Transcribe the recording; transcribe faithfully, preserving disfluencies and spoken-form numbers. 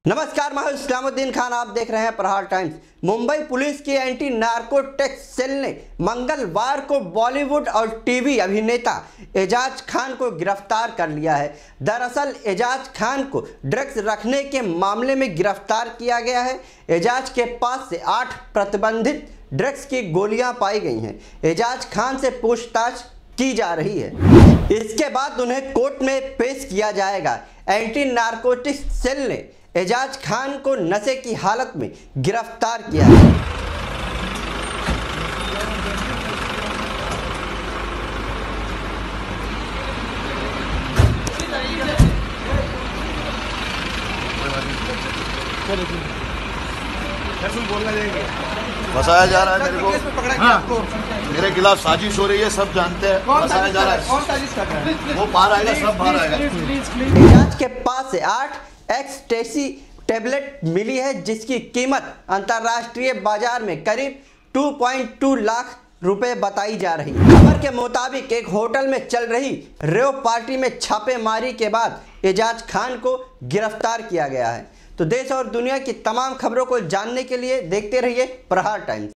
नमस्कार, मैं इस्लामुद्दीन खान, आप देख रहे हैं प्रहार टाइम्स। मुंबई पुलिस की एंटी नार्कोटिक्स सेल ने मंगलवार को बॉलीवुड और टीवी अभिनेता एजाज खान को गिरफ्तार कर लिया है। दरअसल एजाज खान को ड्रग्स रखने के मामले में गिरफ्तार किया गया है। एजाज के पास से आठ प्रतिबंधित ड्रग्स की गोलियां पाई गई हैं। एजाज खान से पूछताछ की जा रही है। इसके बाद उन्हें कोर्ट में पेश किया जाएगा। एंटी नार्कोटिक्स सेल ने एजाज खान को नशे की हालत में गिरफ्तार किया है। फंसाया जा रहा है मेरे को। हाँ। मेरे खिलाफ साजिश हो रही है, सब जानते हैं। फंसाया जा रहा है। कौन साजिश कर रहा है? वो बाहर आएगा, सब बाहर आएगा। एजाज के पास से आठ एक्सटेसी टेबलेट मिली है, जिसकी कीमत अंतर्राष्ट्रीय बाजार में करीब दो पॉइंट दो लाख रुपए बताई जा रही है। खबर के मुताबिक एक होटल में चल रही रेव पार्टी में छापेमारी के बाद एजाज खान को गिरफ्तार किया गया है। तो देश और दुनिया की तमाम खबरों को जानने के लिए देखते रहिए प्रहार टाइम्स।